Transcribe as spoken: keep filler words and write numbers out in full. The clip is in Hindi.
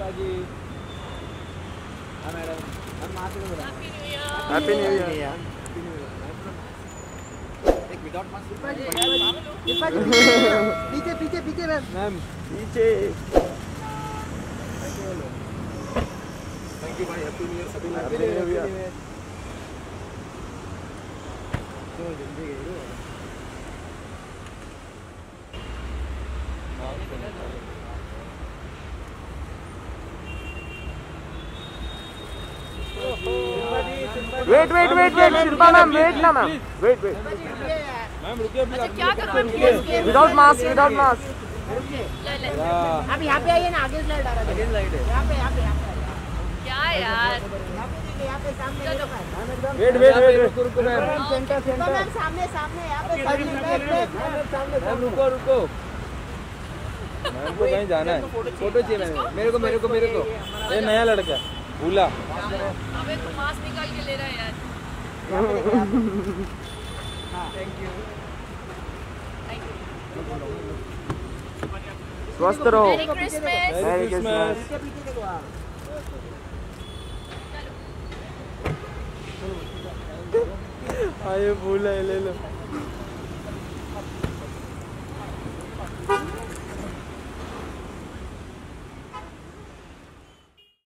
जी। हाँ मैडम, हम मास्क में बोला। Happy new year. एक विदाउट मास्क। पीछे पीछे पीछे मैम। मैम पीछे। थैंक यू भाई, हैप्पी न्यू ईयर सभी। Happy new year. तो जल्दी गई हो। Wait wait wait wait Shilpa ma'am, wait ना मैम, वेट वेट मैम रुकिए अभी। अच्छा क्या करूँ? Without mask, without mask. अब यहाँ पे आइए ना, आगे स्लाइड आ रहा है। आगे स्लाइड है। यहाँ पे यहाँ पे यहाँ पे क्या यार? यहाँ पे सामने। वेट वेट वेट रुको रुको मैम। सेंटर सेंटर सामने सामने यहाँ पे सामने। मैम रुको रुको, मैम को कहीं जाना है, फोटो चाहिए मैम। मेरे को मेरे को मेरे को ये नया लड़का है भूला। अबे तू मास्क निकाल के ले रहा है यार। Thank you. स्वस्थ रहो। मेरी क्रिसमस। मेरी क्रिसमस। आए भूला, ले लो।